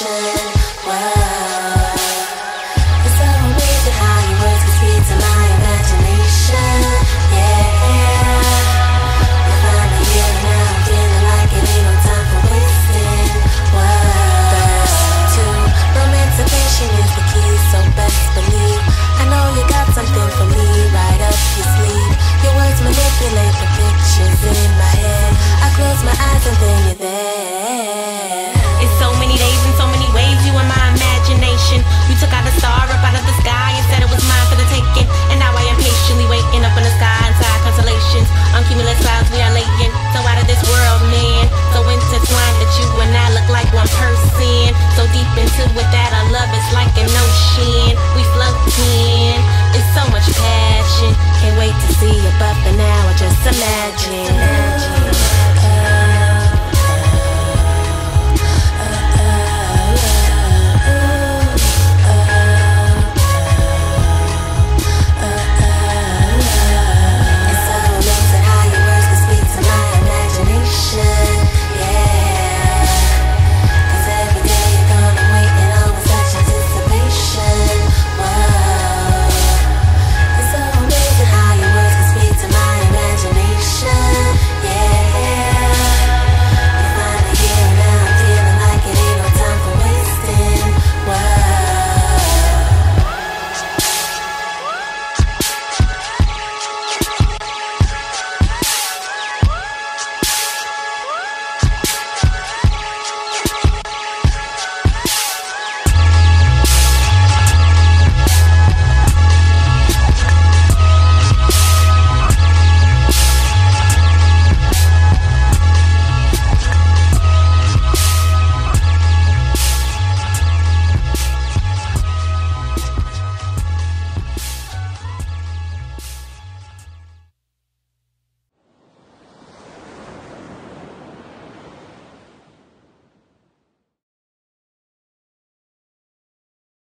imagination. Wow, it's so amazing how your words can speak to my imagination. Yeah, you find me here and now, I'm feeling like it ain't no time for wasting. Wow, verse 2, romantication is the key, so best believe I know you got something for me right up your sleeve. Your words manipulate the pictures in my head. I close my eyes and then you're there.